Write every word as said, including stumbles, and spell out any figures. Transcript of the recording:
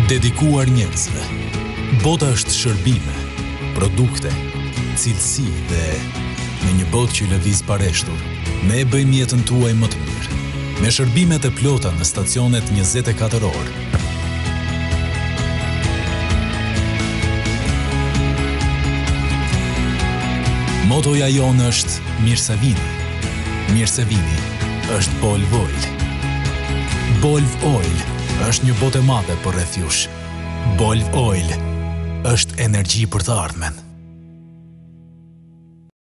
Dedikuar njerëzve. Bota është shërbime, produkte, cilësi dhe në një botë që lëviz pareshtur, ne e bëjmë jetën tuaj më të mirë. Me shërbimet e plota në stacionet njëzet e katër orë. Motoja jonë është mirë se vini. Mirë se vini është Bolv Oil. Bolv Oil është një botë e madhe për rreth jush. Bolv Oil është energji për të ardhmen.